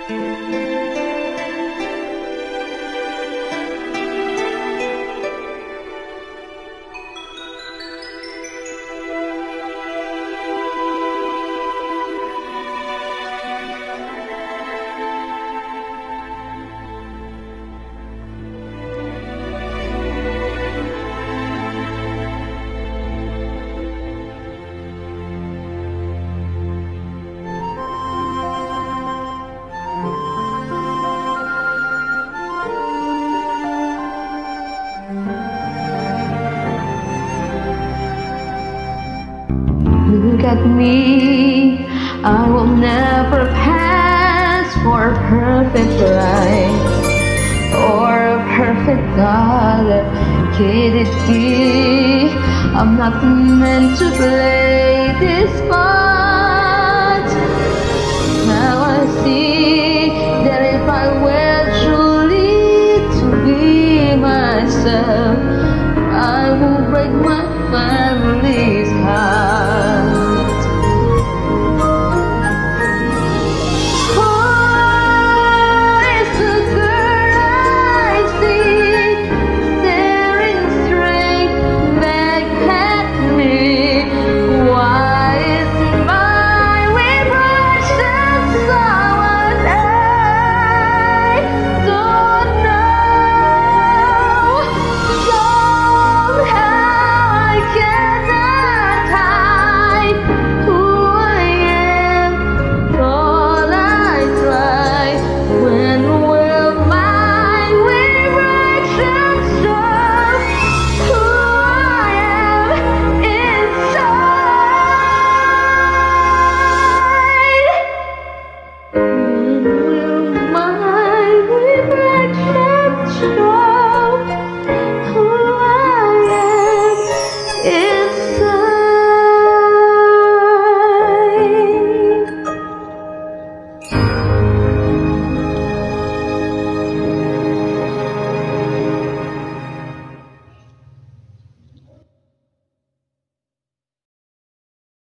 Look at me, I will never pass for a perfect bride or a perfect daughter. Could it be I'm not meant to play this part? Now I see that if I were truly to be myself, I will break my fast.